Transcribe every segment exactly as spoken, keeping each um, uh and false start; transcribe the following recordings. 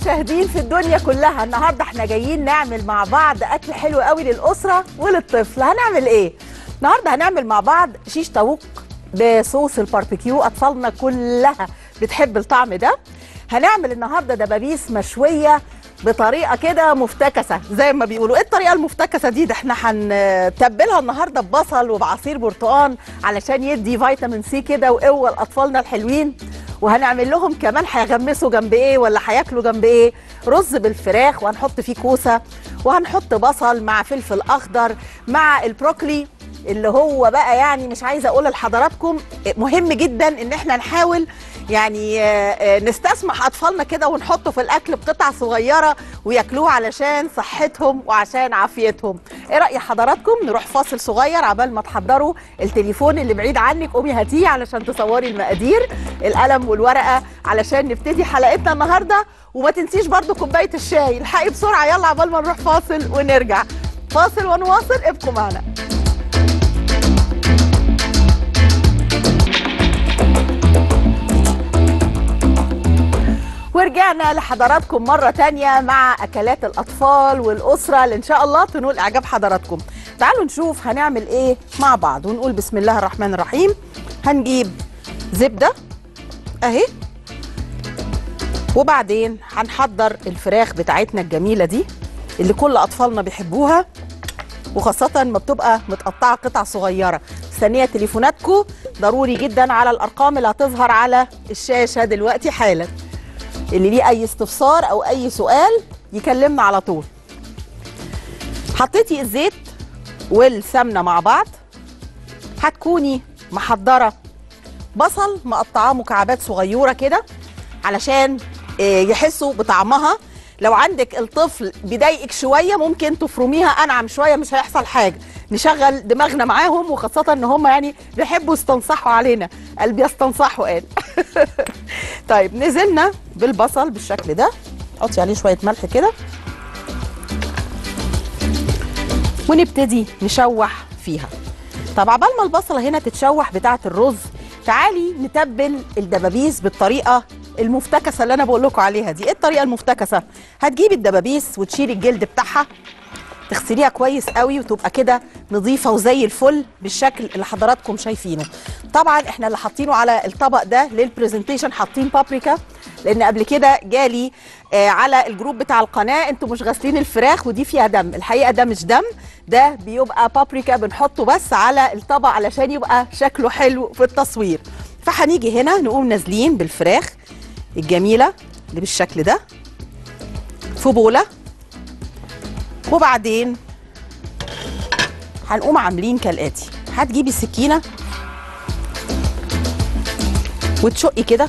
المشاهدين في الدنيا كلها، النهارده احنا جايين نعمل مع بعض اكل حلو قوي للاسره وللطفل. هنعمل ايه النهارده؟ هنعمل مع بعض شيش طاووق بصوص الباربيكيو، اطفالنا كلها بتحب الطعم ده. هنعمل النهارده دبابيس مشويه بطريقه كده مفتكسه زي ما بيقولوا. ايه الطريقه المفتكسه دي؟ ده احنا هنتبلها النهارده ببصل وبعصير برتقان علشان يدي فيتامين سي كده وقوه لاطفالنا الحلوين. وهنعمل لهم كمان هيغمسوا جنب ايه ولا هياكلوا جنب ايه؟ رز بالفراخ، وهنحط فيه كوسه، وهنحط بصل مع فلفل اخضر مع البروكلي اللي هو بقى يعني مش عايزه اقول لحضراتكم مهم جدا ان احنا نحاول يعني نستسمح اطفالنا كده ونحطه في الاكل بقطع صغيره وياكلوه علشان صحتهم وعشان عافيتهم. ايه راي حضراتكم نروح فاصل صغير عبال ما تحضروا التليفون اللي بعيد عنك؟ قومي هاتيه علشان تصوري المقادير، القلم والورقه علشان نبتدي حلقتنا النهارده. وما تنسيش برضو كوبايه الشاي، الحقي بسرعه يلا عبال ما نروح فاصل ونرجع. فاصل ونواصل، ابقوا معنا. ورجعنا لحضراتكم مرة تانية مع أكلات الأطفال والأسرة اللي إن شاء الله تنول إعجاب حضراتكم. تعالوا نشوف هنعمل إيه مع بعض ونقول بسم الله الرحمن الرحيم. هنجيب زبدة أهي، وبعدين هنحضر الفراخ بتاعتنا الجميلة دي اللي كل أطفالنا بيحبوها، وخاصة ما بتبقى متقطعة قطع صغيرة. مستنية تليفوناتكم ضروري جدا على الأرقام اللي هتظهر على الشاشة دلوقتي حالا. اللي ليه اي استفسار او اي سؤال يكلمنا على طول. حطيتي الزيت والسمنه مع بعض، هتكوني محضره بصل مقطعاه مكعبات صغيره كده علشان يحسوا بطعمها. لو عندك الطفل بيضايقك شويه ممكن تفرميها انعم شويه، مش هيحصل حاجه. نشغل دماغنا معاهم، وخاصه ان هم يعني بيحبوا يستنصحوا علينا، قلبي يستنصحوا قال. طيب نزلنا بالبصل بالشكل ده، حطي عليه شويه ملح كده ونبتدي نشوح فيها. طب عبال ما البصله هنا تتشوح بتاعه الرز، تعالي نتبل الدبابيس بالطريقه المفتكسه اللي انا بقول لكم عليها دي. ايه الطريقه المفتكسه؟ هتجيبي الدبابيس وتشيلي الجلد بتاعها، تغسليها كويس قوي وتبقى كده نظيفه وزي الفل بالشكل اللي حضراتكم شايفينه. طبعا احنا اللي حاطينه على الطبق ده للبرزنتيشن حاطين بابريكا، لان قبل كده جالي آه على الجروب بتاع القناه انتوا مش غاسلين الفراخ ودي فيها دم. الحقيقه ده مش دم، ده بيبقى بابريكا بنحطه بس على الطبق علشان يبقى شكله حلو في التصوير. فهنيجي هنا نقوم نازلين بالفراخ الجميله اللي بالشكل ده في بوله، وبعدين هنقوم عاملين كالاتي. هتجيبي السكينه وتشقي كده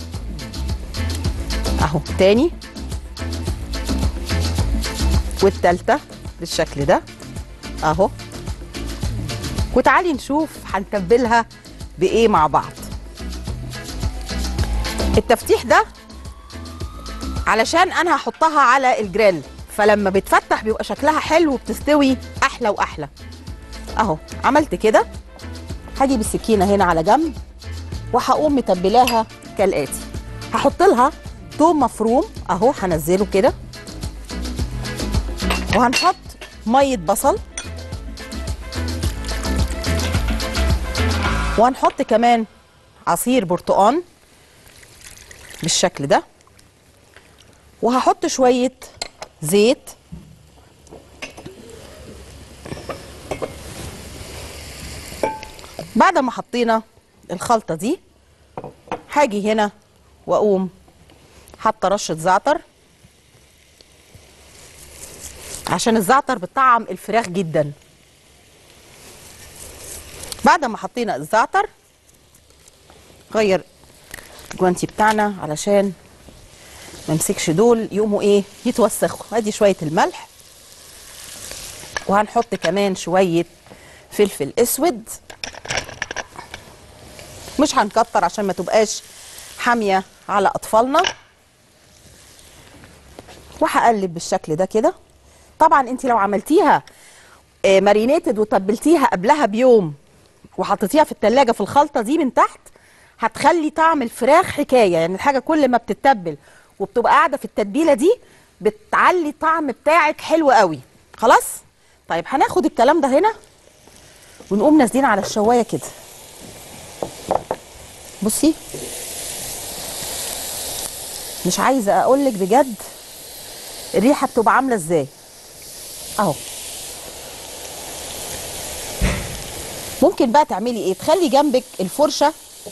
اهو، تاني والتالتة بالشكل ده اهو. وتعالي نشوف هنتبلها بايه مع بعض. التفتيح ده علشان انا هحطها على الجريل، فلما بتفتح بيبقى شكلها حلو وبتستوي احلى واحلى اهو. عملت كده، هجيب السكينه هنا على جنب وهقوم متبلاها كالاتي. هحط لها توم مفروم اهو، هنزله كده، وهنحط ميه بصل، وهنحط كمان عصير برتقان بالشكل ده، وهحط شويه زيت، بعد ما حطينا الخلطه دي هاجي هنا واقوم حاطه رشه زعتر عشان الزعتر بتطعم الفراخ جدا. بعد ما حطينا الزعتر غير الجوانتي بتاعنا علشان ما نمسكش دول يقوموا ايه يتوسخوا. ادي شويه الملح، وهنحط كمان شويه فلفل اسود، مش هنكتر عشان ما تبقاش حاميه على اطفالنا. وهقلب بالشكل ده كده. طبعا انت لو عملتيها مارينيتد وتبلتيها قبلها بيوم وحطيتيها في التلاجة في الخلطه دي من تحت، هتخلي طعم الفراخ حكايه. يعني الحاجه كل ما بتتبل وبتبقى قاعده في التتبيله دي بتعلي الطعم بتاعك حلو قوي. خلاص. طيب هناخد الكلام ده هنا ونقوم نازلين على الشوايه كده. بصي مش عايزه اقول لك بجد الريحه بتبقى عامله ازاي اهو. ممكن بقى تعملي ايه؟ تخلي جنبك الفرشه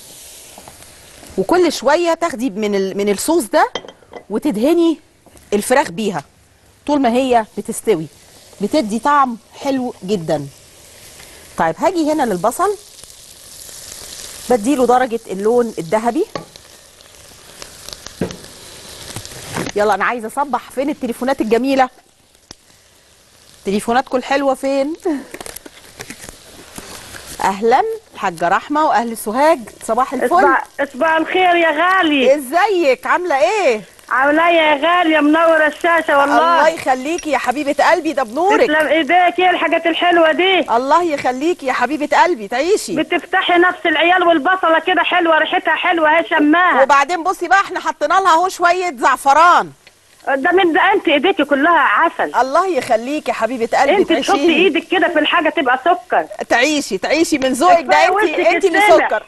وكل شويه تاخدي من من الصوص ده وتدهني الفراخ بيها طول ما هي بتستوي، بتدي طعم حلو جدا. طيب هاجي هنا للبصل بديله درجه اللون الذهبي. يلا انا عايزه اصبح. فين التليفونات الجميله؟ تليفوناتكم الحلوه فين؟ اهلا حاجه رحمه واهل سوهاج، صباح الفل. صباح الخير يا غالي. ازيك عامله ايه؟ عامله ايه يا غاليه؟ منوره الشاشه والله. الله يخليكي يا حبيبه قلبي، ده بنورك. تسلم ايديك. ايه الحاجات الحلوه دي؟ الله يخليكي يا حبيبه قلبي، تعيشي. بتفتحي نفس العيال والبصله كده حلوه، ريحتها حلوه اهي شماها. وبعدين بصي بقى احنا حطينا لها اهو شويه زعفران. ده من ده انت ايديكي كلها عسل. الله يخليكي يا حبيبه قلبي، انت تعيشي. تحطي ايدك كده في الحاجه تبقى سكر. تعيشي تعيشي من ذوقك ده. انت انت اللي سكر.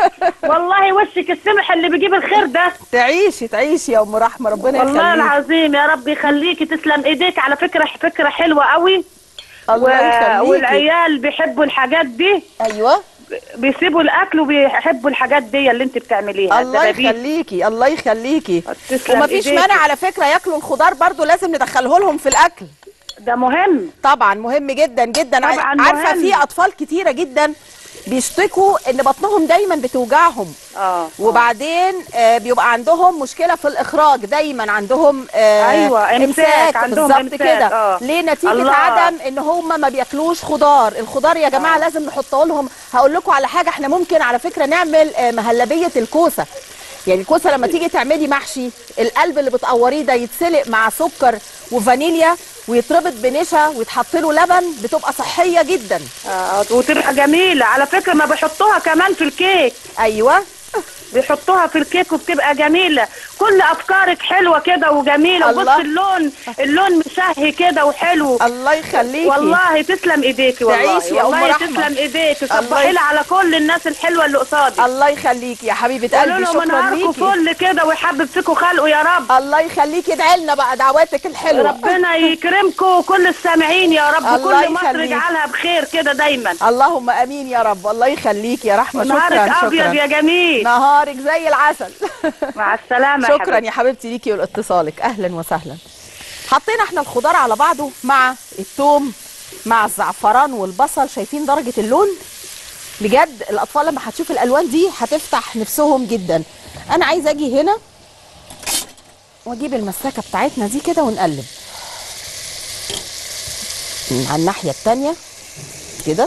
والله وشك السمح اللي بيجيب الخير ده. تعيشي تعيشي يا ام رحمه، ربنا يخليكي. والله العظيم يا رب يخليكي. تسلم ايديك. على فكره فكره حلوه قوي. الله و... يخليكي. والعيال بيحبوا الحاجات دي. ايوه بيسيبوا الاكل وبيحبوا الحاجات دي اللي انت بتعمليها. الله يخليكي الله يخليكي. ومفيش إيديك. مانع على فكره ياكلوا الخضار برضو، لازم ندخله لهم في الاكل. ده مهم طبعا مهم جدا جدا. طبعاً عارفه مهم. في اطفال كتيره جدا بيشتكوا ان بطنهم دايما بتوجعهم. اه وبعدين آه بيبقى عندهم مشكله في الاخراج، دايما عندهم آه ايوه امساك. عندهم بالظبط امساك كده. آه. ليه؟ نتيجه الله. عدم ان هم ما بياكلوش خضار. الخضار يا جماعه آه. لازم نحطه لهم. هقول لكم على حاجه، احنا ممكن على فكره نعمل آه مهلبيه الكوسه. يعني الكوسه لما تيجي تعملي محشي، القلب اللي بتقوريه ده يتسلق مع سكر وفانيليا ويتربط بنشا ويتحط له لبن، بتبقى صحيه جدا. اه وتبقى جميله على فكره. ما بيحطوها كمان في الكيك. ايوه بيحطوها في الكيك وبتبقى جميله. كل افكارك حلوه كده وجميله. وبص اللون اللون مشهي كده وحلو. الله يخليكي. والله تسلم ايديكي. والله تعيشي يا ام والله رحمه. تسلم ايديكي. الله صبحي لي على كل الناس الحلوه اللي قصادي. الله يخليكي يا حبيبه قلبي، شكرا نهاركم ليكي. فل كده ويحبب فيكم خلقه يا رب. الله يخليكي. ادعي لنا بقى دعواتك الحلوه. ربنا يكرمكم وكل السامعين يا رب. الله وكل مصر يخليك. يجعلها بخير كده دايما. اللهم امين يا رب. الله يخليكي يا رحمه. شكرا نهارك شكرا. ابيض يا جميل. نهارك زي العسل. مع السلامه. شكرا حبيبتي. يا حبيبتي ليكي ولاتصالك. اهلا وسهلا. حطينا احنا الخضار على بعضه مع الثوم مع الزعفران والبصل. شايفين درجه اللون؟ بجد الاطفال لما هتشوف الالوان دي هتفتح نفسهم جدا. انا عايزه اجي هنا واجيب المساكه بتاعتنا دي كده ونقلب على الناحيه الثانيه كده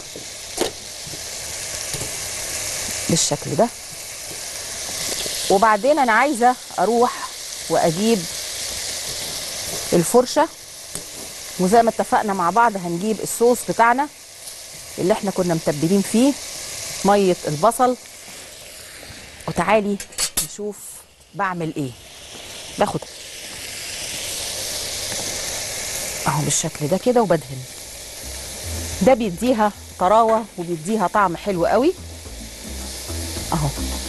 بالشكل ده. وبعدين انا عايزه اروح واجيب الفرشه، وزي ما اتفقنا مع بعض هنجيب الصوص بتاعنا اللي احنا كنا متبلين فيه ميه البصل. وتعالي نشوف بعمل ايه. باخد اهو بالشكل ده كده وبدهن. ده بيديها طراوه وبيديها طعم حلو قوي اهو.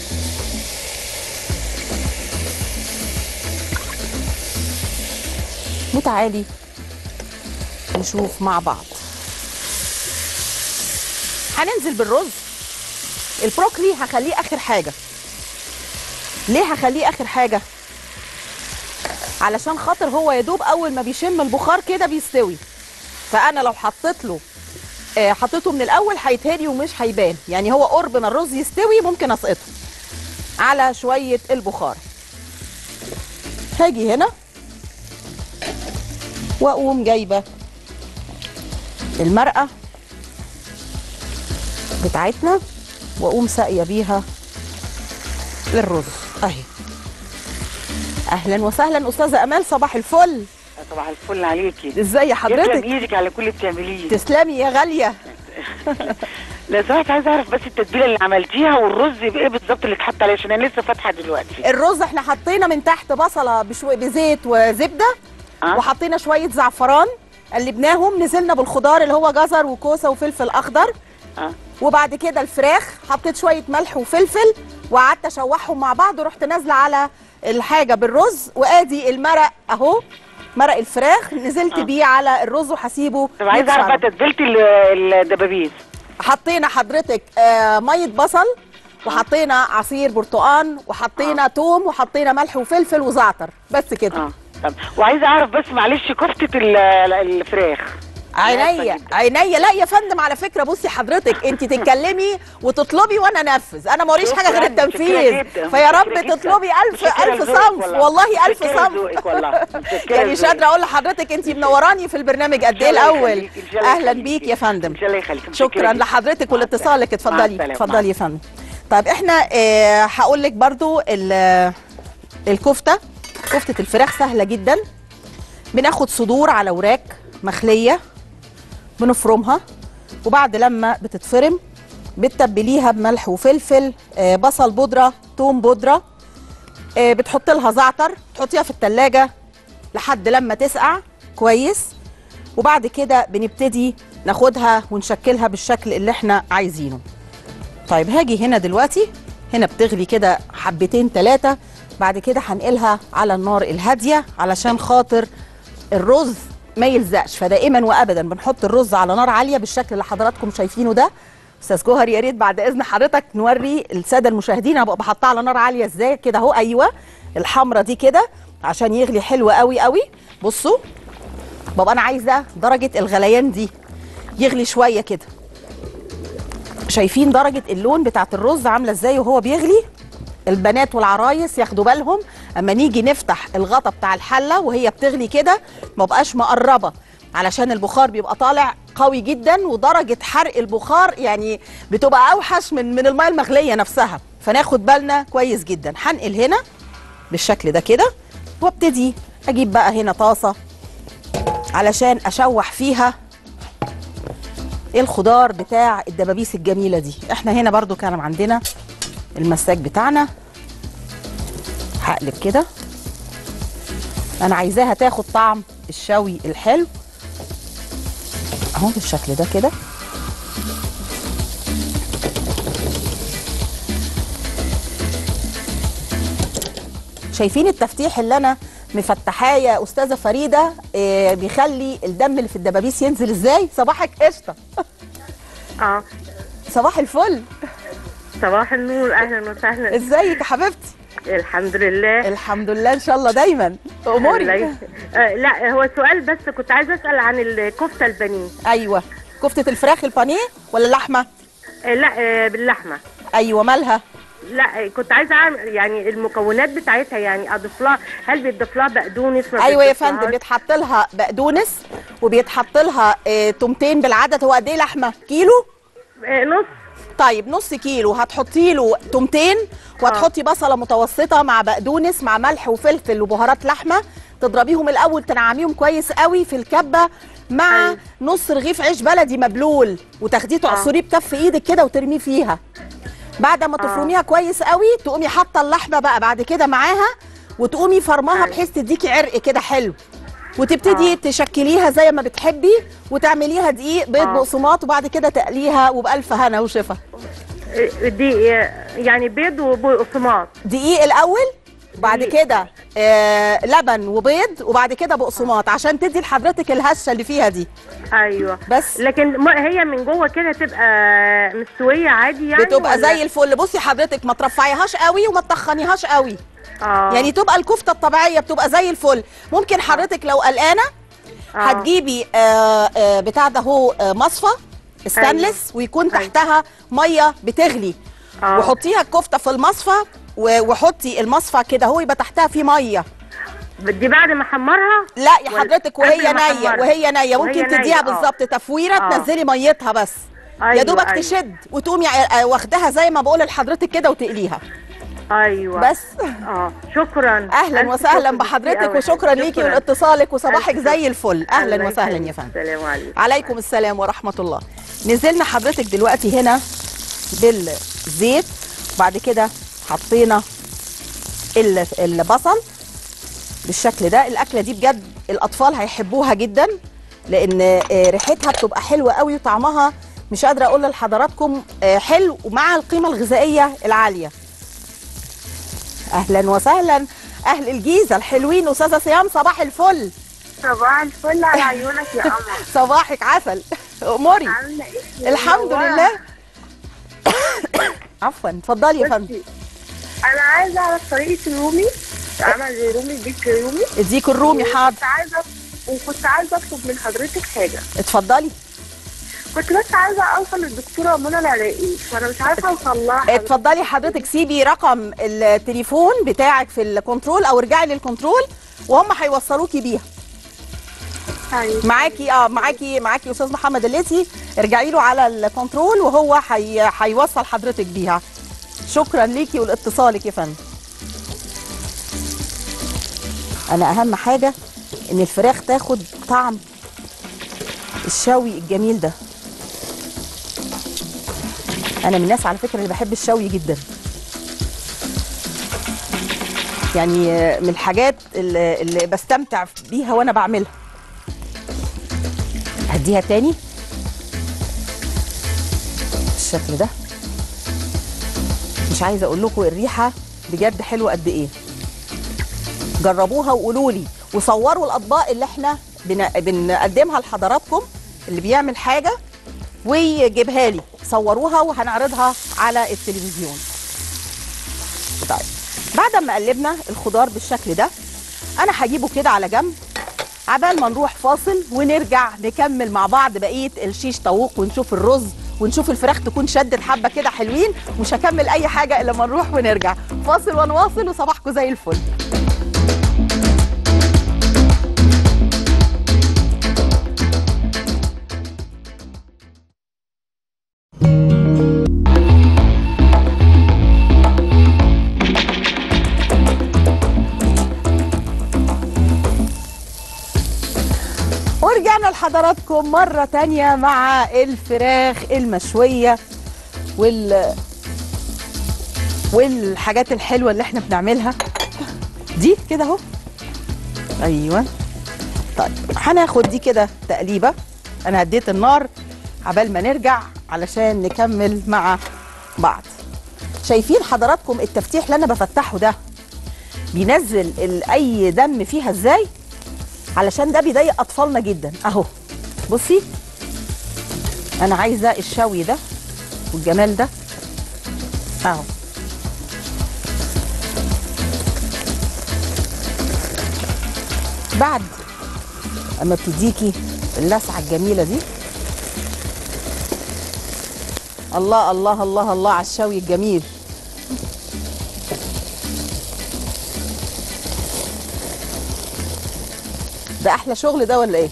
وتعالي نشوف مع بعض. هننزل بالرز. البروكلي هخليه اخر حاجه. ليه هخليه اخر حاجه؟ علشان خاطر هو يا دوب اول ما بيشم البخار كده بيستوي. فانا لو حطيت له آه حطيته من الاول هيتهري ومش هيبان. يعني هو قرب ما الرز يستوي ممكن اسقطه على شويه البخار. هاجي هنا واقوم جايبه المرقه بتاعتنا واقوم ساقيه بيها الرز اهي. اهلا وسهلا استاذه امال، صباح الفل. صباح الفل عليكي. ازاي حضرتك؟ يسلم ايدك على كل اللي بتعمليه. تسلمي يا غاليه. لو سمحت عايزه اعرف بس التتبيله اللي عملتيها والرز بايه بالظبط اللي اتحط عليه، عشان انا لسه فاتحه دلوقتي. الرز احنا حطينا من تحت بصله بشوي بزيت وزبده، أه؟ وحطينا شويه زعفران قلبناهم، نزلنا بالخضار اللي هو جزر وكوسه وفلفل اخضر. أه؟ وبعد كده الفراخ حطيت شويه ملح وفلفل وقعدت اشوحهم مع بعض، ورحت نازله على الحاجه بالرز، وادي المرق اهو، مرق الفراخ نزلت أه؟ بيه على الرز وهسيبه. طب عايزه اعرف بقى تتبيله الدبابيس. حطينا حضرتك آه ميه بصل، وحطينا عصير برتقان، وحطينا آه. توم، وحطينا ملح وفلفل وزعتر، بس كده. اه طب وعايزه اعرف بس معلش كفته الفراخ. عينيا عينيا. لا يا فندم، على فكره بصي حضرتك انت تتكلمي وتطلبي وانا انفذ، انا موريش حاجه غير التنفيذ، فيا رب تطلبي الف الف صنف، والله الف صنف. يعني مش قادره اقول لحضرتك انت منوراني في البرنامج قد ايه الاول. اهلا بيك يا فندم. ان شاء الله يخليك. شكرا لحضرتك ولاتصالك. اتفضلي اتفضلي يا فندم. طيب احنا اه هقول لك برضو الكفته، كفته الفراخ سهله جدا. بناخد صدور على وراك مخليه، بنفرمها، وبعد لما بتتفرم بتتبليها بملح وفلفل، آه بصل بودره، توم بودره، آه بتحط لها زعتر، تحطيها في التلاجة لحد لما تسقع كويس، وبعد كده بنبتدي ناخدها ونشكلها بالشكل اللي احنا عايزينه. طيب هاجي هنا دلوقتي، هنا بتغلي كده حبتين ثلاثه، بعد كده هنقلها على النار الهاديه علشان خاطر الرز ما يلزقش، فدائما وابدا بنحط الرز على نار عاليه بالشكل اللي حضراتكم شايفينه ده. استاذ جوهر يا ريت بعد اذن حضرتك نوري الساده المشاهدين هبقى بحطها على نار عاليه ازاي كده اهو. ايوه الحمره دي كده عشان يغلي حلو قوي قوي. بصوا بابا انا عايزه درجه الغليان دي يغلي شويه كده. شايفين درجه اللون بتاعت الرز عامله ازاي وهو بيغلي؟ البنات والعرايس ياخدوا بالهم اما نيجي نفتح الغطا بتاع الحله وهي بتغلي كده ما بقاش مقربه، علشان البخار بيبقى طالع قوي جدا، ودرجه حرق البخار يعني بتبقى اوحش من من الميه المغليه نفسها، فناخد بالنا كويس جدا. هنقل هنا بالشكل ده كده، وابتدي اجيب بقى هنا طاسه علشان اشوح فيها الخضار بتاع الدبابيس الجميله دي. احنا هنا برضو كان عندنا المساج بتاعنا، هقلب كده، انا عايزاها تاخد طعم الشوي الحلو اهو بالشكل ده كده. شايفين التفتيح اللي انا مفتحاه يا استاذه فريده؟ إيه بيخلي الدم اللي في الدبابيس ينزل ازاي؟ صباحك قشطه. اه صباح الفل. صباح النور، اهلا وسهلا. ازيك يا حبيبتي؟ الحمد لله. الحمد لله ان شاء الله دايما. اموري. آه لا هو سؤال بس، كنت عايزه اسال عن الكفته البانيه. ايوه كفته الفراخ البانيه ولا اللحمه؟ آه لا آه باللحمه. ايوه مالها؟ لا كنت عايزه اعمل يعني المكونات بتاعتها، يعني اضيف لها، هل بيتضاف لها بقدونس؟ ايوه يا فندم بيتحط لها بقدونس، وبيتحط لها آه تومتين بالعدد. هو قد ايه لحمه؟ كيلو؟ آه نص. طيب نص كيلو هتحطي له تومتين، وهتحطي بصله متوسطه مع بقدونس مع ملح وفلفل وبهارات لحمه، تضربيهم الاول تنعميهم كويس قوي في الكبه مع أيوة. نص رغيف عيش بلدي مبلول، وتاخديه تعصريه بكف ايدك كده وترميه فيها. بعد ما تفرميها كويس قوي تقومي حاطه اللحمه بقى بعد كده معاها، وتقومي فرماها بحيث تديكي عرق كده حلو، وتبتدي آه. تشكليها زي ما بتحبي، وتعمليها دقيق بيض بقسماط، وبعد كده تقليها وبألف هنا وشفا. دي يعني بيض وبقسماط؟ دقيق الاول، وبعد كده آه لبن وبيض، وبعد كده بقسماط عشان تدي لحضرتك الهشه اللي فيها دي. ايوه بس لكن هي من جوه كده تبقى مستويه عادي يعني؟ بتبقى ولا؟ زي الفل. بصي حضرتك ما ترفعيهاش قوي وما تخنيهاش قوي. اه يعني تبقى الكفته الطبيعيه بتبقى زي الفل. ممكن حضرتك لو قلقانه آه. هتجيبي آه آه بتاع ده هو آه مصفى ستانلس، ويكون تحتها ميه بتغلي، آه. وحطيها الكفته في المصفى، وحطي المصفى كده هو يبقى تحتها في ميه. دي بعد ما احمرها؟ لا يا حضرتك وهي نيه، وهي نيه ممكن تديها بالظبط تفويره آه. تنزلي ميتها بس. أيوة يا دوبك أيوة. تشد وتقومي واخداها زي ما بقول لحضرتك كده وتقليها. ايوه بس. اه شكرا. اهلا وسهلا بحضرتك وشكرا ليكي ولاتصالك وصباحك زي الفل. اهلا وسهلا يا فندم. السلام عليكم. عليكم السلام ورحمه الله. نزلنا حضرتك دلوقتي هنا بالزيت وبعد كده حطينا البصل بالشكل ده. الاكله دي بجد الاطفال هيحبوها جدا لان ريحتها بتبقى حلوه قوي وطعمها مش قادره اقول لحضراتكم حلو ومع القيمه الغذائيه العاليه. اهلا وسهلا اهل الجيزه الحلوين. استاذه صيام صباح الفل. صباح الفل على عيونك يا قمر. صباحك عسل. اموري. عامله ايه؟ الحمد لله. عفوا اتفضلي يا فندم. انا عايزه اعرف طريقه الرومي، عمل زي رومي الديك الرومي. اديك الرومي حاضر. كنت عايزه وكنت عايزه اطلب من حضرتك حاجه. اتفضلي. كنت بس عايزه اوصل للدكتوره منى العراقي فانا مش عارفه اوصل لها. اتفضلي حضرتك سيبي رقم التليفون بتاعك في الكنترول او ارجعي للكنترول وهم هيوصلوكي بيها. طيب معاكي اه معاكي معاكي استاذ محمد الليثي. ارجعي له على الكنترول وهو هي هيوصل حضرتك بيها. شكرا ليكي ولاتصالك يا فندم. انا اهم حاجه ان الفراخ تاخد طعم الشوي الجميل ده. انا من الناس على فكره اللي بحب الشوي جدا، يعني من الحاجات اللي, اللي بستمتع بيها وانا بعملها. هديها تاني بالشكل ده. مش عايزه اقول لكم الريحه بجد حلوه قد ايه. جربوها وقولوا لي وصوروا الاطباق اللي احنا بنقدمها لحضراتكم. اللي بيعمل حاجه ويجيبها لي صوروها وهنعرضها على التلفزيون. طيب بعد ما قلبنا الخضار بالشكل ده انا هجيبه كده على جنب عبال ما نروح فاصل ونرجع نكمل مع بعض بقيه الشيش طاووق ونشوف الرز ونشوف الفراخ تكون شدت حبه كده حلوين. مش هكمل اي حاجه الا ما نروح ونرجع. فاصل ونواصل وصباحكم زي الفل. ورجعنا لحضراتكم مرة تانية مع الفراخ المشوية وال والحاجات الحلوة اللي احنا بنعملها دي كده اهو. ايوه طيب هناخد دي كده تقليبة. انا هديت النار عبال ما نرجع علشان نكمل مع بعض. شايفين حضراتكم التفتيح اللي انا بفتحه ده بينزل اي دم فيها ازاي؟ علشان ده بيضايق اطفالنا جدا اهو. بصي انا عايزه الشوي ده والجمال ده اهو. بعد اما بتديكي اللسعه الجميله دي الله الله الله الله على الشوي الجميل. ده احلى شغل ده ولا ايه؟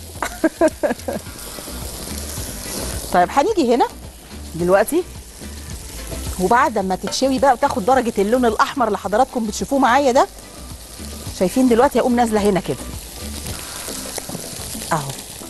طيب هنيجي هنا دلوقتي وبعد ما تتشوي بقى وتاخد درجه اللون الاحمر اللي حضراتكم بتشوفوه معايا ده. شايفين دلوقتي هقوم نازله هنا كده اهو.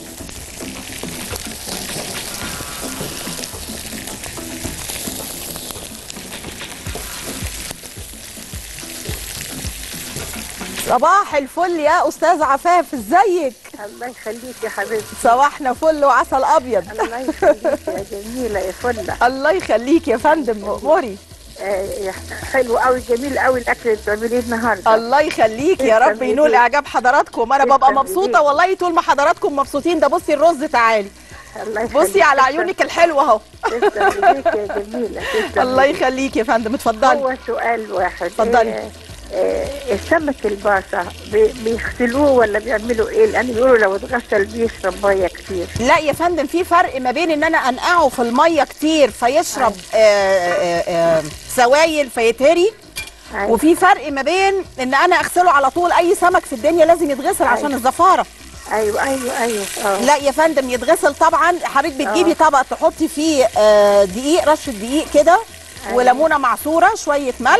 صباح الفل يا استاذ عفاف. ازيك؟ الله يخليك يا حبيبتي. صباحنا فل وعسل ابيض. الله يخليك يا جميله يا فله. الله يخليك يا فندم. مأموري. آه حلو قوي جميل قوي الاكل اللي بتعمليه النهارده. الله يخليك يا رب ينول اعجاب حضراتكم. انا ببقى مبسوطه والله طول ما حضراتكم مبسوطين. ده بصي الرز تعالي. الله يخليك. بصي على عيونك الحلوه اهو. تسلم ايديك يا جميله. الله يخليك يا فندم. اتفضلي. هو سؤال واحد. اتفضلي. آه آه السمك الباسة بيغسلوه ولا بيعملوا ايه؟ لان بيقولوا لو اتغسل بيشرب ميه كتير. لا يا فندم في فرق ما بين ان انا انقعه في الميه كتير فيشرب آه آه آه سوائل فيتهري. أيوة. وفي فرق ما بين ان انا اغسله على طول. اي سمك في الدنيا لازم يتغسل. أيوة. عشان الزفاره. ايوه ايوه ايوه اه لا يا فندم يتغسل طبعا. حضرتك بتجيبي أوه. طبق تحطي فيه آه دقيق رشه دقيق كده. أيوة. وليمونه معصوره شويه ملح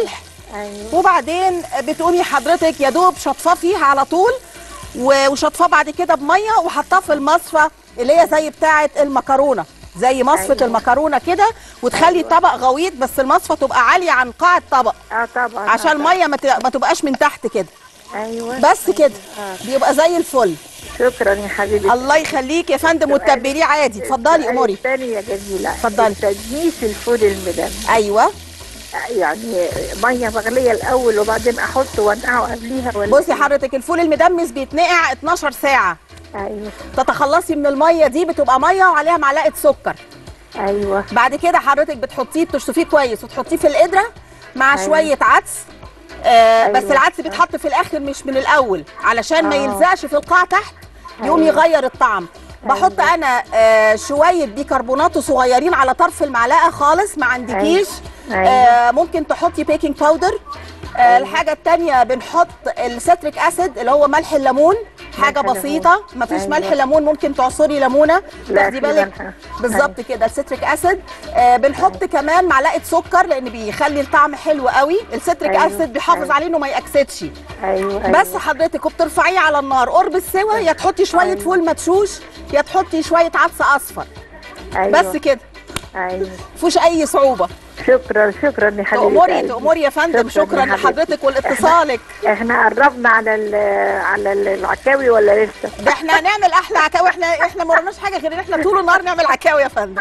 ايوه. وبعدين بتقومي حضرتك يا دوب شطفاه فيها على طول، و- وشطفاه بعد كده بميه وحطاه في المصفى اللي هي زي بتاعه المكرونه، زي مصفى أيوة. المكرونه كده، وتخلي أيوة. الطبق غويط بس المصفى تبقى عاليه عن قاع الطبق اه طبعا عشان آه، طبعاً. الميه ما ت- ما تبقاش من تحت كده. ايوه بس كده آه. بيبقى زي الفل. شكرا يا حبيبي. الله يخليك يا فندم، وتتبليه عادي. اتفضلي اموري. الثانية يا جميلة، اتفضلي. تدميس الفول المدمس. ايوه يعني ميه مغليه الاول وبعدين احطه وانقعه قبليها ولا بصي إيه؟ حضرتك الفول المدمس بيتنقع اتناشر ساعه. ايوه تتخلصي من الميه دي، بتبقى ميه وعليها معلقه سكر. ايوه بعد كده حضرتك بتحطيه تشطفيه كويس وتحطيه في القدره مع أيوة. شويه عدس. آه أيوة. بس العدس بيتحط في الاخر مش من الاول علشان ما آه. يلزقش في القاع تحت، يقوم أيوة. يغير الطعم. بحط أيوة. انا آه شويه بيكربونات صغيرين على طرف المعلقه خالص، ما عندكيش أيوة. آه ممكن تحطي بيكنج باودر. آه الحاجه الثانيه بنحط الستريك اسيد اللي هو ملح الليمون، حاجه ملح بسيطه. ما فيش أيوة. ملح ليمون ممكن تعصري ليمونه لا، تاخدي في بالك. ملح. بالظبط كده الستريك اسيد. آه بنحط كمان معلقه سكر لان بيخلي الطعم حلو قوي. الستريك أيوة. اسيد بيحافظ أيوة. عليه انه ما يأكسدش. ايوه بس حضرتك وبترفعيه على النار قرب السوا، يا تحطي شويه أيوة. فول مدشوش يا تحطي شويه عدس اصفر. أيوة. بس كده ايوه مفيش اي صعوبه. شكرا شكرا يا حبيبي. تأمري تأمري يا فندم. شكرا يا حبيبتي. لحضرتك ولاتصالك. احنا قربنا على ال على ال- العكاوي ولا لسه؟ ده احنا هنعمل احلى عكاوي. احنا احنا ما ورناش حاجه غير ان احنا طول النهار نعمل عكاوي يا فندم.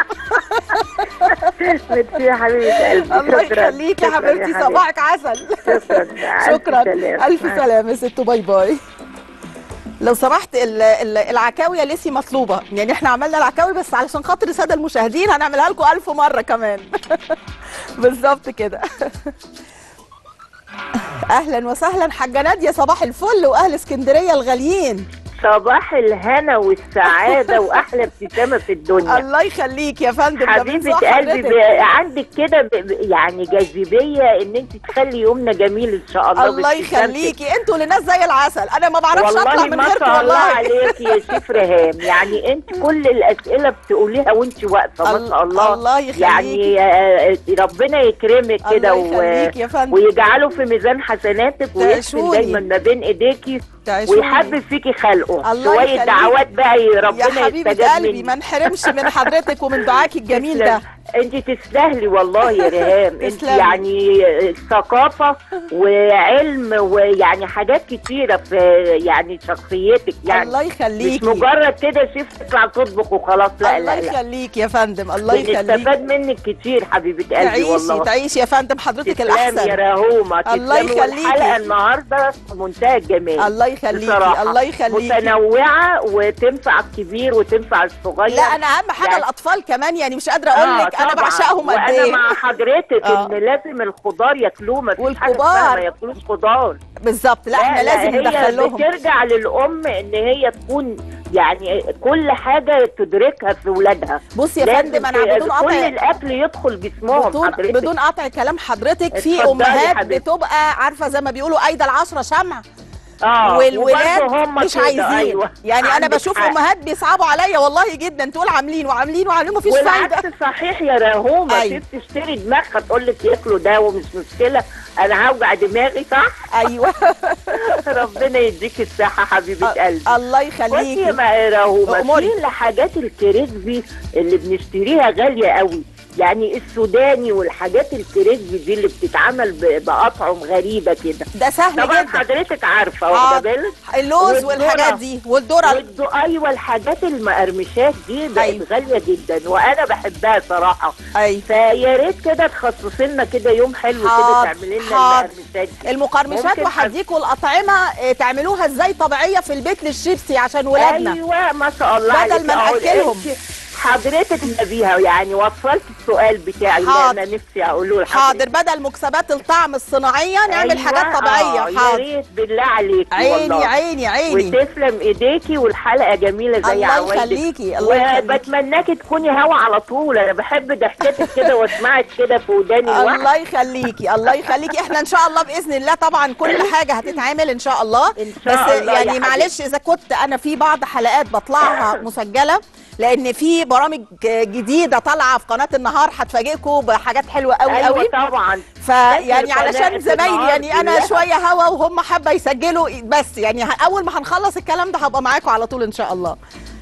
ميرسي يا حبيبه قلبي. الله شكراً. يخليك يا شكراً حبيبتي، حبيبي. صباحك عسل. شكرا شكرا سلامة. الف سلامه يا ست. باي باي. لو سمحت ال- ال- العكاوي يا ليسي مطلوبه، يعني احنا عملنا العكاوي بس علشان خاطر الساده المشاهدين هنعملها لكم ألف مره كمان. بالظبط كده. اهلا وسهلا حاجه ناديه، صباح الفل واهل اسكندريه الغاليين. صباح الهنا والسعادة وأحلى ابتسامة في الدنيا. الله يخليك يا فندم. ده حبيبة من ذوق قلبي، حضرتك. ب- عندك كده ب- ب- يعني جاذبية إن أنت تخلي يومنا جميل إن شاء الله. الله بابتسامتك. يخليكي، انتوا اللي ناس زي العسل، انا ما بعرفش والله اطلع من ما غيركم شاء الله والله. عليك يا شيف ريهام، يعني انت كل الاسئله بتقوليها وانت واقفه ما شاء الله. الله يخليكي. يعني آه، ربنا يكرمك كده الله يخليك يا فندم. ويجعله في ميزان حسناتك ويحسن تعيشوني. دايما ما بين ايديكي تعيشوني. ويحبب فيكي خلقه. الله شويه يخليك. دعوات بقى يا ربنا حبيبه يستجاب قلبي منك. ما نحرمش من حضرتك ومن دعاكي الجميل ده. انت تستاهلي والله يا ريهام. انت تسلمي. يعني ثقافه وعلم ويعني حاجات كتيره في يعني شخصيتك يعني. الله يخليكي. مش مجرد كده شيف تطلع تطبخ وخلاص، لا الله لا لا. يخليك يا فندم. الله يخليك. بنستفاد منك كتير حبيبه قلبي تعيشي والله. تعيشي يا فندم، حضرتك تسلمي الاحسن. يا رهومه. الله تسلمي. يخليكي. والحلقه النهارده في منتهى الجمال. الله يخليكي. بصراحة. الله يخليكي. متنوعه وتنفع الكبير وتنفع الصغير. لا انا اهم حاجه يعني- الاطفال كمان، يعني مش قادره اقول لك انا طبعاً. بعشقهم قد وانا ايه. مع حضرتك آه. ان لازم الخضار ياكلوه، ما فيش حاجه والكبار. اسمها ما ياكلوش خضار. بالظبط. لا احنا لازم هي ندخل لهم. بترجع للام ان هي تكون يعني كل حاجه تدركها في ولادها. بصي يا لازم فندم انا بدون كل قطع الاكل يدخل جسمهم بدون حضرتك. بدون قطع كلام حضرتك، في اتفضلي امهات حبيبتي. بتبقى عارفه زي ما بيقولوا ايده العشره شمع. اه والولاد وبرضه هم مش كده، عايزين. أيوة. يعني انا عندك بشوف حق. امهات بيصعبوا عليا والله جدا، تقول عاملين وعاملين وعاملين مفيش فايده. والعكس صحيح يا رهومه. أيوة. في بتشتري دماغها تقول لك ياكلوا ده ومش مشكله، انا هوجع دماغي صح. ايوه. ربنا يديك الصحه حبيبه قلبي. الله بصي يخليكي. يا رهومه، أموري. في الحاجات الكريسبي اللي بنشتريها غاليه قوي، يعني السوداني والحاجات الكريسبي دي اللي بتتعمل ب- بأطعم غريبه كده. ده سهل طبعا جدا. حضرتك عارفه آه، واخده بالك. اللوز والذرة. والحاجات دي والذره. والدو... ايوه الحاجات المقرمشات دي بقت أيوة. غاليه جدا وانا بحبها صراحه. ايوه. فيا ريت كده تخصصي لنا كده يوم حلو كده حاضر، تعملي لنا حاضر. المقرمشات دي. المقرمشات ممكن وهديكوا الاطعمه آه، تعملوها ازاي طبيعيه في البيت للشيبسي عشان ولادنا. ايوه ما شاء الله بدل عليك. ما أهو نأكلهم. أنت حضرتك نبيها يعني وصلت السؤال بتاعي اللي حاضر. انا نفسي اقوله لحضرتك. حاضر، بدل مكسبات الطعم الصناعيه نعمل أيوة، حاجات طبيعيه. آه، يا حاضر. ريت بالله عليكي عيني والله. عيني عيني. وتسلم ايديكي والحلقه جميله زي الله عوايدك. يخليكي. الله يخليكي. وبتمناكي تكوني هوا على طول، انا بحب ضحكتك كده واسمعك كده في وداني الواحده. الله يخليكي. الله يخليكي. احنا ان شاء الله باذن الله طبعا كل حاجه هتتعمل ان شاء الله. إن شاء بس الله يا يعني حبيبتي. معلش اذا كنت انا في بعض حلقات بطلعها مسجله لان في برامج جديده طالعه في قناه النهار هتفاجئكم بحاجات حلوه قوي أيوة قوي. طبعا. فيعني علشان قناة زمايلي النهار يعني انا كلها. شويه هوا وهم حابه يسجلوا، بس يعني اول ما هنخلص الكلام ده هبقى معاكم على طول ان شاء الله.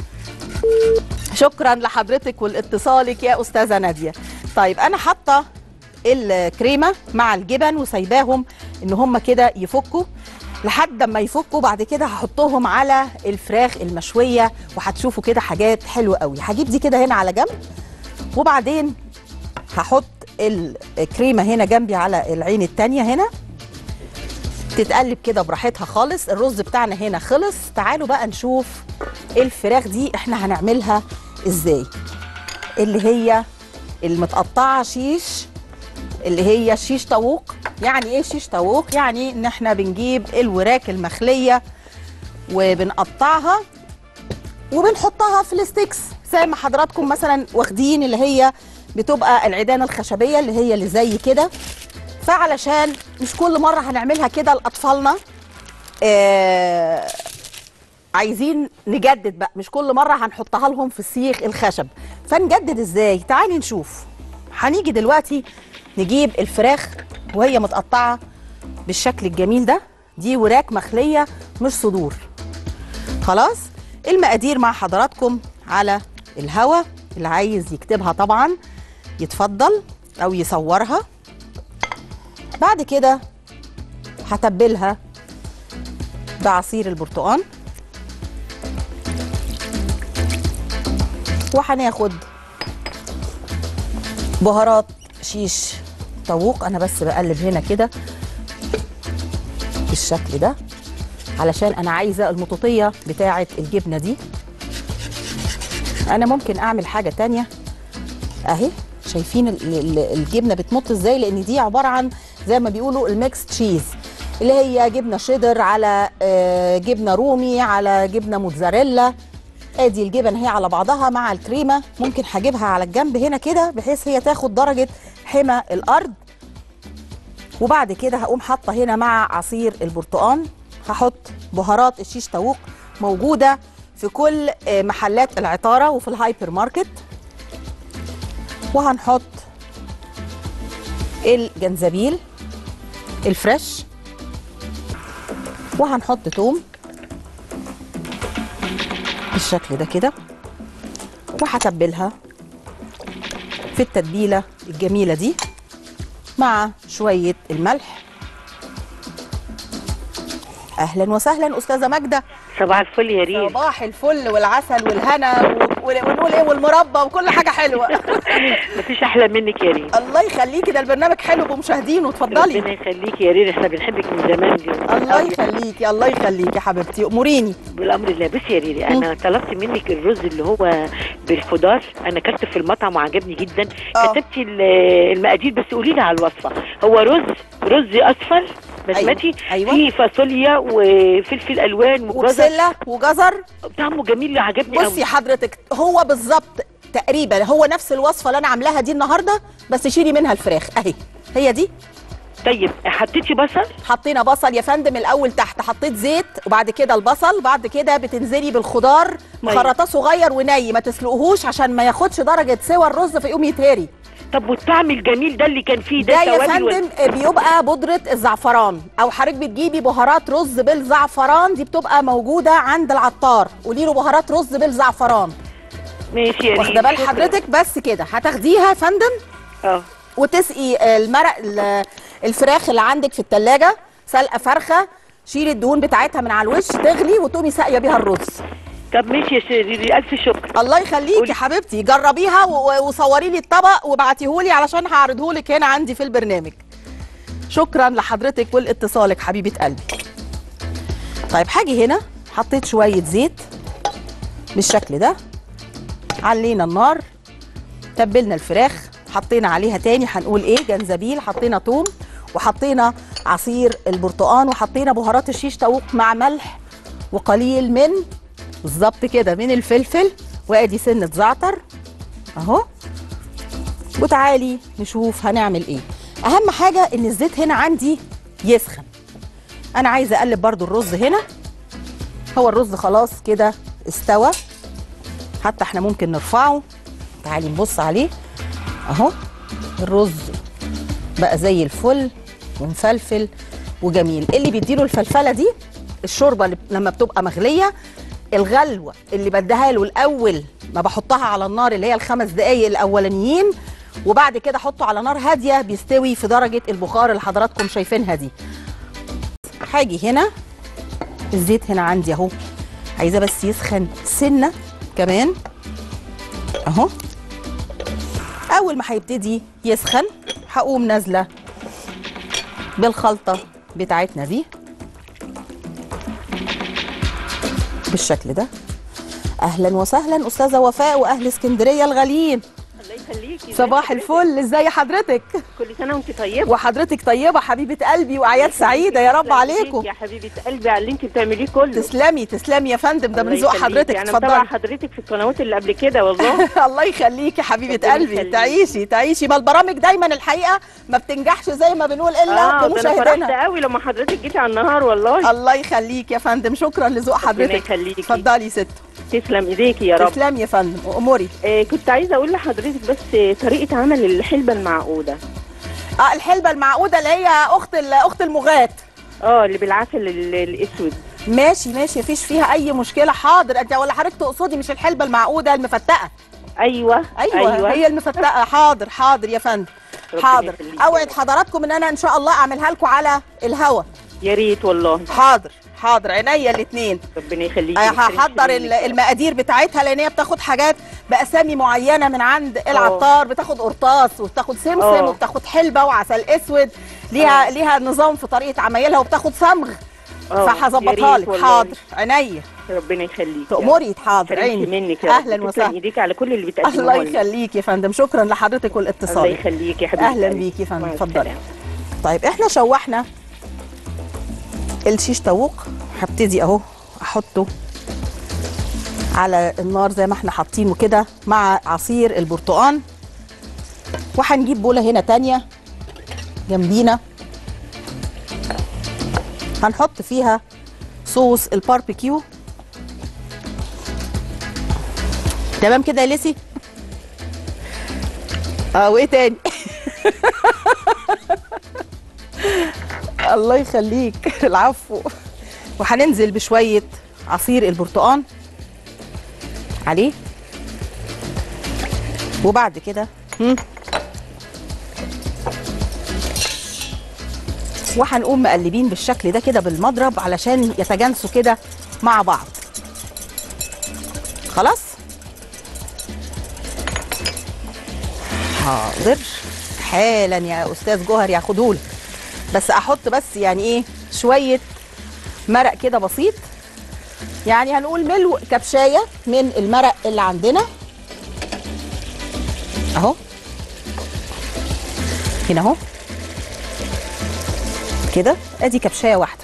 شكرا لحضرتك ولاتصالك يا استاذه ناديه. طيب انا حاطه الكريمه مع الجبن وسايباهم ان هم كده يفكوا لحد ما يفكوا. بعد كده هحطهم على الفراخ المشويه وهتشوفوا كده حاجات حلوه قوي. هجيب دي كده هنا على جنب، وبعدين هحط الكريمه هنا جنبي على العين التانيه هنا تتقلب كده براحتها خالص. الرز بتاعنا هنا خلص. تعالوا بقى نشوف الفراخ دي احنا هنعملها ازاي، اللي هي المتقطعه شيش، اللي هي شيش طاووق. يعني ايه شيش طاووق؟ يعني ان احنا بنجيب الوراك المخليه وبنقطعها وبنحطها في الستيكس زي ما حضراتكم مثلا واخدين، اللي هي بتبقى العيدان الخشبيه اللي هي اللي زي كده. فعلشان مش كل مره هنعملها كده لاطفالنا، آه عايزين نجدد بقى، مش كل مره هنحطها لهم في السيخ الخشب. فنجدد ازاي؟ تعالي نشوف. هنيجي دلوقتي نجيب الفراخ وهي متقطعه بالشكل الجميل ده. دي وراك مخليه مش صدور. خلاص المقادير مع حضراتكم على الهوا، اللي عايز يكتبها طبعا يتفضل او يصورها. بعد كده هتبلها بعصير البرتقال، وهناخد بهارات شيش طاووق. انا بس بقلب هنا كده بالشكل ده علشان انا عايزه المطوطيه بتاعه الجبنه دي. انا ممكن اعمل حاجه تانية اهي. شايفين الجبنه بتمط ازاي؟ لان دي عباره عن زي ما بيقولوا الميكس تشيز، اللي هي جبنه شيدر على جبنه رومي على جبنه موتزاريلا. ادي الجبن هي على بعضها مع الكريمه. ممكن هجيبها على الجنب هنا كده بحيث هي تاخد درجه حمى الارض. وبعد كده هقوم حاطه هنا مع عصير البرتقال. هحط بهارات الشيش طاووق موجوده في كل محلات العطاره وفي الهايبر ماركت. وهنحط الجنزبيل الفريش، وهنحط توم بالشكل ده كده، وهتبلها في التتبيله الجميله دي مع شويه الملح. اهلا وسهلا استاذه ماجده. صباح الفل يا ريم. صباح الفل والعسل والهنا ونقول ايه والمربى وكل حاجه حلوه. مفيش احلى منك يا ريم. الله يخليكي، ده البرنامج حلو بمشاهدينه. اتفضلي. ربنا يخليكي يا ريم، احنا بنحبك من زمان دي. الله يخليكي الله يخليكي يا حبيبتي، اموريني. بالامر الله. بصي يا ريري، انا طلبت منك الرز اللي هو بالخضار. انا كلته في المطعم وعجبني جدا. أوه. كتبتي المقادير بس قولي لي على الوصفه. هو رز رز اصفر بسمتي، أيوة. فيه فاصوليا وفلفل الوان وجزر وبسله وجزر. طعمه جميل عجبني قوي. بصي حضرتك، هو بالظبط تقريبا هو نفس الوصفه اللي انا عاملاها دي النهارده، بس شيلي منها الفراخ اهي، هي دي. طيب حطيتي بصل؟ حطينا بصل يا فندم. الاول تحت حطيت زيت وبعد كده البصل، بعد كده بتنزلي بالخضار مخرطاه صغير وني، ما تسلقهوش عشان ما ياخدش درجه سوى الرز فيقوم يتهري. طب والطعم الجميل ده اللي كان فيه ده, ده يا فندم بيبقى بودره الزعفران، او حضرتك بتجيبي بهارات رز بالزعفران، دي بتبقى موجوده عند العطار. قولي له بهارات رز بالزعفران. ماشي يا ريم. واخده بال حضرتك؟ بس كده هتاخديها يا فندم اه وتسقي المرق الفراخ اللي عندك في التلاجة سلقه فرخه، شيلي الدهون بتاعتها من على الوش تغلي وتقومي ساقيه بيها الرز. طب ماشي يا شيرين، الف شكر. الله يخليكي يا حبيبتي، جربيها وصوري لي الطبق وابعتيهولي علشان هعرضهولك هنا عندي في البرنامج. شكرا لحضرتك ولاتصالك حبيبه قلبي. طيب هاجي هنا حطيت شويه زيت بالشكل ده، علينا النار، تبلنا الفراخ، حطينا عليها تاني هنقول ايه جنزبيل، حطينا توم، وحطينا عصير البرتقال، وحطينا بهارات الشيش طاووق مع ملح وقليل من بالظبط كده من الفلفل، وادي سنه زعتر اهو. وتعالي نشوف هنعمل ايه. اهم حاجه ان الزيت هنا عندي يسخن. انا عايزه اقلب برضو الرز هنا. هو الرز خلاص كده استوى، حتى احنا ممكن نرفعه. تعالي نبص عليه اهو، الرز بقى زي الفل ومفلفل وجميل. اللي بيديله الفلفله دي الشوربه اللي لما بتبقى مغليه، الغلوه اللي بديها له الاول ما بحطها على النار اللي هي الخمس دقايق الاولانيين، وبعد كده احطه على نار هاديه بيستوي في درجه البخار اللي حضراتكم شايفينها دي. هاجي هنا الزيت هنا عندي اهو، عايزاه بس يسخن سنه كمان اهو. اول ما هيبتدي يسخن هقوم نازله بالخلطه بتاعتنا دي بالشكل ده. اهلا وسهلا استاذه وفاء واهل اسكندريه الغاليين. الله يخليكي. صباح الفل، ازي حضرتك؟ كل سنه وانت طيبه. وحضرتك طيبه حبيبه قلبي، واعياد سعيده يا رب عليكم. يا حبيبه قلبي على اللي انت بتعمليه كله. تسلمي تسلمي يا فندم، ده من ذوق حضرتك. انا متابعه حضرتك في القنوات اللي قبل كده والله. الله يخليكي حبيبه قلبي، تعيشي تعيشي. ما البرامج دايما الحقيقه ما بتنجحش زي ما بنقول الا آه بمشاهدينا. انا فرحت قوي لما حضرتك جيتي على النهار والله. الله يخليك يا فندم، شكرا لذوق حضرتك. يخليكي. اتفضلي يا ست. تسلم ايديكي يا رب. تسلمي يا فندم، اموري. آه كنت عايزه اقول لحضرتك بس طريقه عمل الحلبه المعقوده. اه الحلبه المعقوده اللي هي اخت اخت المغات. اه اللي بالعسل الاسود. ماشي ماشي، مفيش فيها اي مشكله. حاضر. انت ولا حضرتك تقصدي مش الحلبه المعقوده المفتقه؟ ايوه ايوه, أيوة. هي المفتقه. حاضر حاضر يا فندم، حاضر. اوعد حضراتكم ان انا ان شاء الله اعملها لكم على الهوا. يا ريت والله. حاضر حاضر، عينيا الاثنين. ربنا يخليكي. هحضر المقادير بتاعتها لان هي بتاخد حاجات باسامي معينه من عند العطار. بتاخد قرطاس وبتاخد سمسم أوه. وبتاخد حلبه وعسل اسود. ليها أوه. ليها نظام في طريقه عمايلها، وبتاخد صمغ. فهظبطها لك. حاضر عينيا. ربنا يخليكي. تأمري. حاضر عيني منك. اهلا وسهلا. ايديك على كل اللي بتقدمه. الله يخليكي يا فندم، شكرا لحضرتك والاتصال. الله يخليكي يا حبيبتي. اهلا بيكي يا فندم، اتفضلي. طيب احنا شوحنا الشيش طاووق، هبتدي اهو احطه على النار زي ما احنا حاطينه كده مع عصير البرتقال. وهنجيب بوله هنا تانية جنبينا هنحط فيها صوص الباربيكيو. تمام كده يا ليسي؟ اه وايه تاني؟ الله يخليك. العفو. وهننزل بشويه عصير البرتقال عليه، وبعد كده وهنقوم مقلبين بالشكل ده كده بالمضرب علشان يتجانسوا كده مع بعض. خلاص. حاضر حالا يا استاذ جوهر ياخدهولك، بس احط بس يعني ايه شويه مرق كده بسيط، يعني هنقول ملو كبشايه من المرق اللي عندنا اهو هنا اهو كده. ادي كبشايه واحده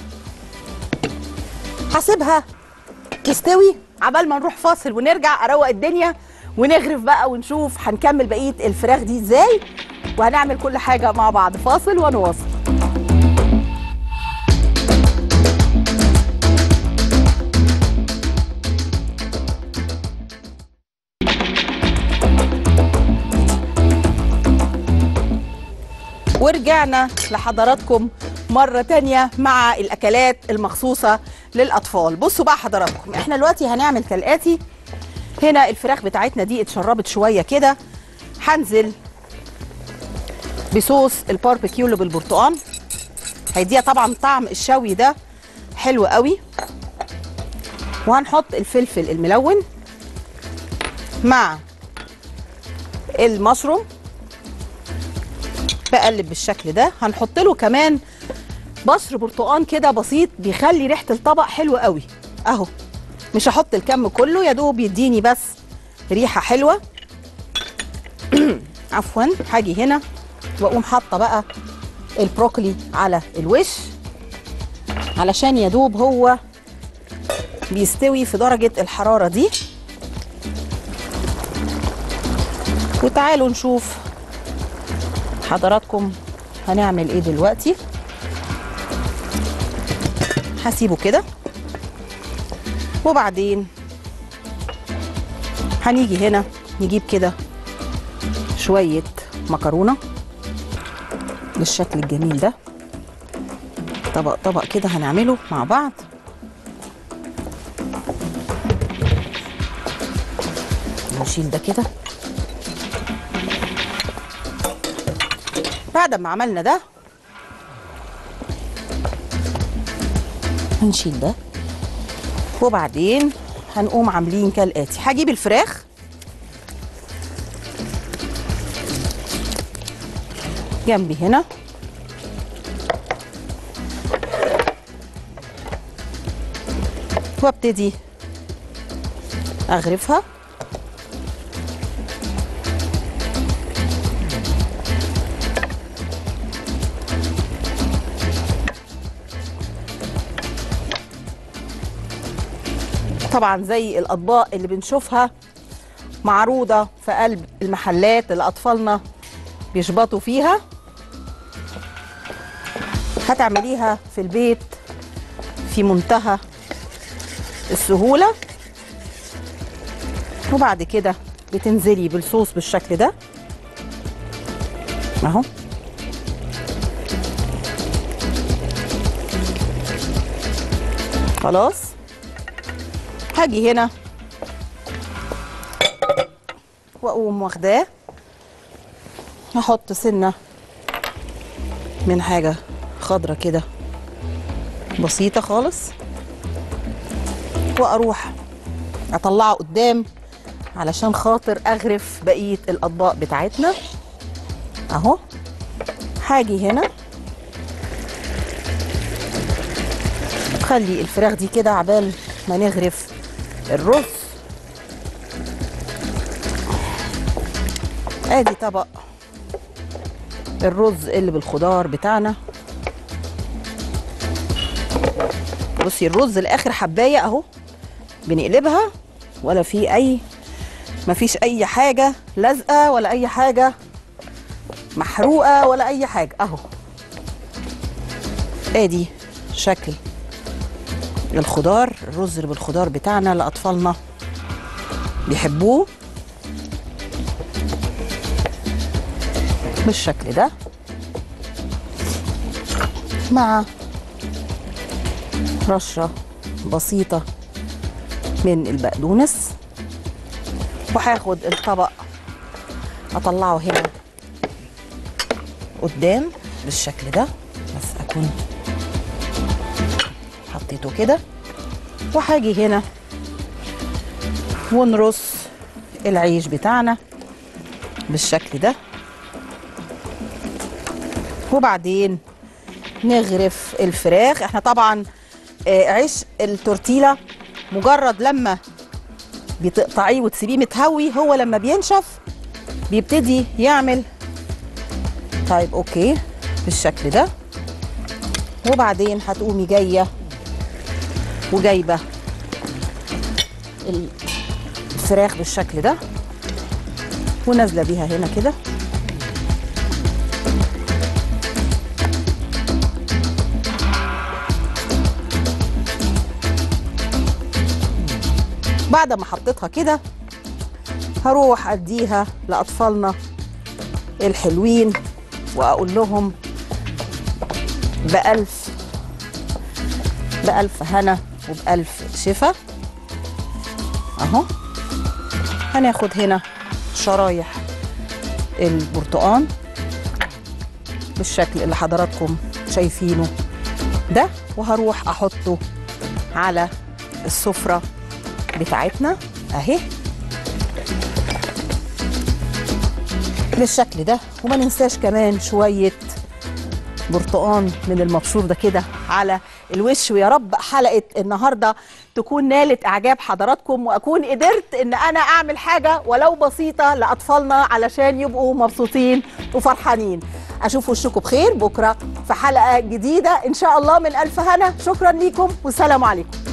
هسيبها تستوي عبال ما نروح فاصل ونرجع اروق الدنيا ونغرف بقى ونشوف هنكمل بقيه الفراخ دي ازاي، وهنعمل كل حاجه مع بعض. فاصل ونواصل. ورجعنا لحضراتكم مرة تانية مع الأكلات المخصوصة للأطفال. بصوا بقى حضراتكم، احنا دلوقتي هنعمل كالآتي. هنا الفراخ بتاعتنا دي اتشربت شوية كده، هنزل بصوص الباربيكيو اللي بالبرتقال، هيديها طبعا طعم الشوي ده حلو قوي. وهنحط الفلفل الملون مع المشروم، بقلب بالشكل ده. هنحط له كمان بشر برتقان كده بسيط بيخلي ريحه الطبق حلوه قوي اهو. مش هحط الكم كله، يا دوب يديني بس ريحه حلوه. عفوا. هاجي هنا واقوم حاطه بقى البروكلي على الوش علشان يا دوب هو بيستوي في درجه الحراره دي. وتعالوا نشوف حضراتكم هنعمل ايه دلوقتي. هسيبه كده وبعدين هنيجي هنا نجيب كده شويه مكرونه بالشكل الجميل ده، طبق طبق كده هنعمله مع بعض. نشيل ده كده. بعد ما عملنا ده هنشيل ده، وبعدين هنقوم عاملين كالآتي. هجيب الفراخ جنبي هنا، وابتدي اغرفها. طبعا زي الاطباق اللي بنشوفها معروضه في قلب المحلات اللي اطفالنا بيشبطوا فيها، هتعمليها في البيت في منتهى السهوله. وبعد كده بتنزلي بالصوص بالشكل ده اهو. خلاص هاجي هنا واقوم واخداه، هحط سنه من حاجه خضره كده بسيطه خالص، واروح اطلعه قدام علشان خاطر اغرف بقيه الاطباق بتاعتنا اهو. هاجي هنا خلي الفراخ دي كده عبال ما نغرف الرز. ادي طبق الرز اللي بالخضار بتاعنا. بصي الرز لاخر حبايه اهو، بنقلبها ولا في اي مفيش اي حاجه لازقه ولا اي حاجه محروقه ولا اي حاجه اهو. ادي شكل الخضار، الرز اللي بالخضار بتاعنا اللي اطفالنا بيحبوه بالشكل ده، مع رشه بسيطه من البقدونس. وهاخد الطبق اطلعه هنا قدام بالشكل ده، بس اكون حطيته كده. وهاجي هنا ونرص العيش بتاعنا بالشكل ده، وبعدين نغرف الفراخ. احنا طبعا عيش التورتيلا مجرد لما بتقطعيه وتسيبيه متهوي، هو لما بينشف بيبتدي يعمل طيب اوكي بالشكل ده. وبعدين هتقومي جايه وجايبه الفراخ بالشكل ده ونازله بيها هنا كده، بعد ما حطيتها كده هروح اديها لاطفالنا الحلوين واقول لهم بألف بألف هنا وبألف شفا اهو. هناخد هنا شرايح البرتقان بالشكل اللي حضراتكم شايفينه ده، وهروح احطه على السفرة بتاعتنا اهي بالشكل ده. وما ننساش كمان شوية برتقان من المبشور ده كده على الوش. ويا رب حلقة النهاردة تكون نالت اعجاب حضراتكم، واكون قدرت ان انا اعمل حاجة ولو بسيطة لاطفالنا علشان يبقوا مبسوطين وفرحانين. اشوف وشكم بخير بكرة في حلقة جديدة ان شاء الله من الف هنا. شكرا ليكم والسلام عليكم.